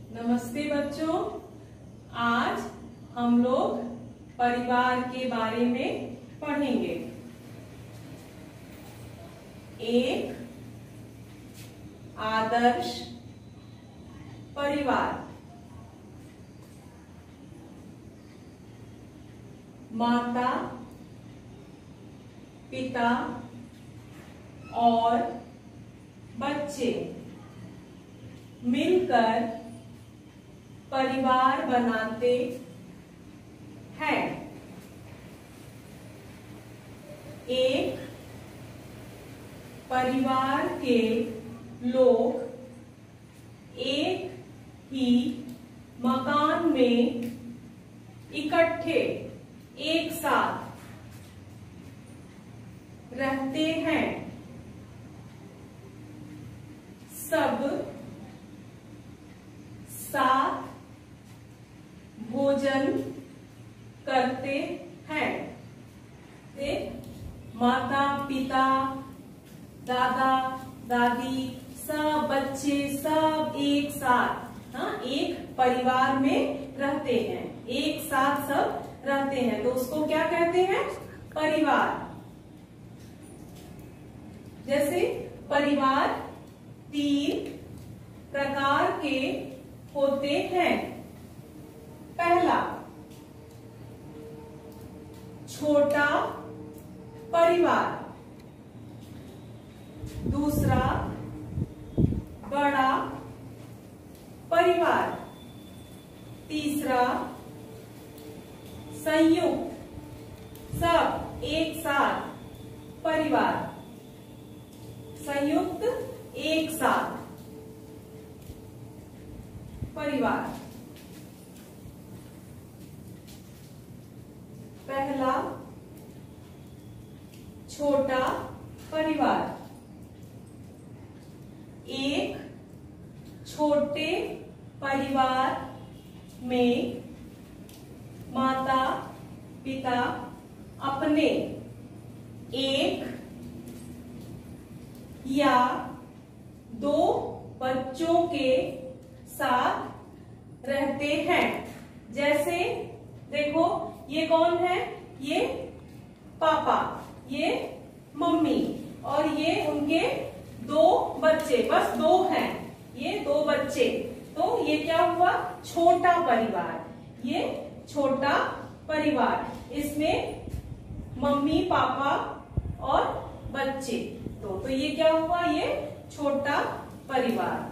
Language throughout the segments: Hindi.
नमस्ते बच्चों। आज हम लोग परिवार के बारे में पढ़ेंगे। एक आदर्श परिवार। माता, पिता और बच्चे मिलकर परिवार बनाते हैं। एक परिवार के लोग एक ही मकान में इकट्ठे एक साथ रहते हैं। सब साथ भोजन करते हैं। माता पिता, दादा दादी, सब बच्चे सब एक साथ एक परिवार में रहते हैं। एक साथ सब रहते हैं तो उसको क्या कहते हैं? परिवार। जैसे परिवार 3 प्रकार के होते हैं। पहला, छोटा परिवार। दूसरा, बड़ा परिवार। तीसरा, संयुक्त सब एक साथ परिवार। संयुक्त एक साथ परिवार। पहला, छोटा परिवार। एक छोटे परिवार में माता पिता अपने एक या 2 बच्चों के साथ रहते हैं। जैसे देखो, ये कौन है? ये पापा, ये मम्मी और ये उनके 2 बच्चे, बस 2 हैं। ये 2 बच्चे, तो ये क्या हुआ? छोटा परिवार। ये छोटा परिवार, इसमें मम्मी पापा और बच्चे। तो ये क्या हुआ? ये छोटा परिवार।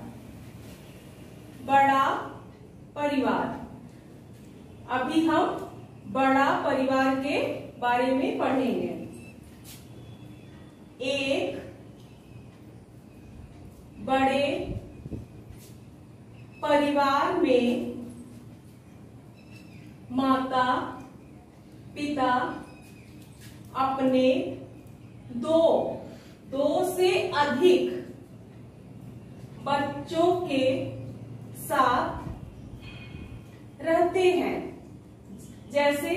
बड़ा परिवार। अभी हम बड़ा परिवार के बारे में पढ़ेंगे। एक बड़े परिवार में माता पिता अपने 2 से अधिक बच्चों के साथ रहते हैं। जैसे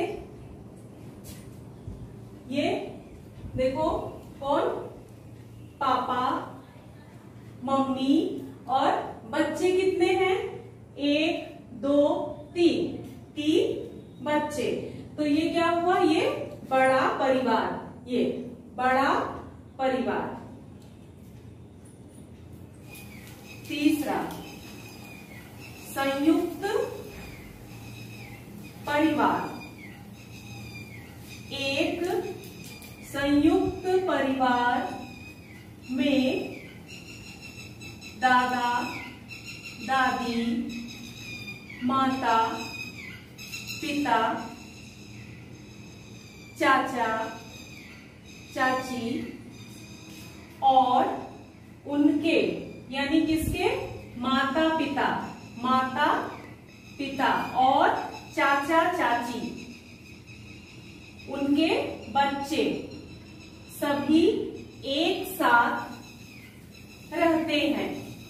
ये देखो, कौन? पापा मम्मी और बच्चे कितने हैं? 1 2 3 बच्चे। तो ये क्या हुआ? ये बड़ा परिवार। ये बड़ा परिवार। तीसरा, संयुक्त परिवार। एक संयुक्त परिवार में दादा दादी, माता पिता, चाचा चाची और उनके, यानी किसके? माता पिता और चाचा चाची, उनके बच्चे सभी एक साथ रहते हैं।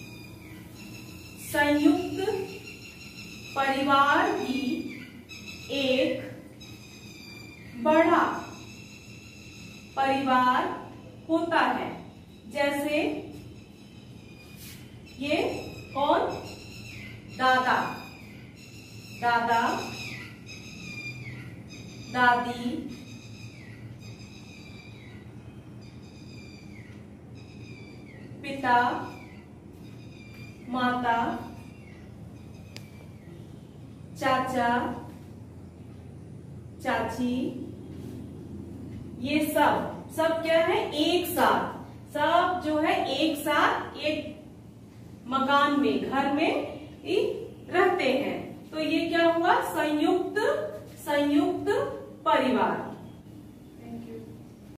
संयुक्त परिवार भी एक बड़ा परिवार होता है। जैसे ये कौन? दादा, दादा, दादी, पिता, माता, चाचा, चाची, ये सब क्या है, एक साथ, सब जो है एक साथ एक मकान में, घर में रहते हैं। तो ये क्या हुआ, संयुक्त परिवार।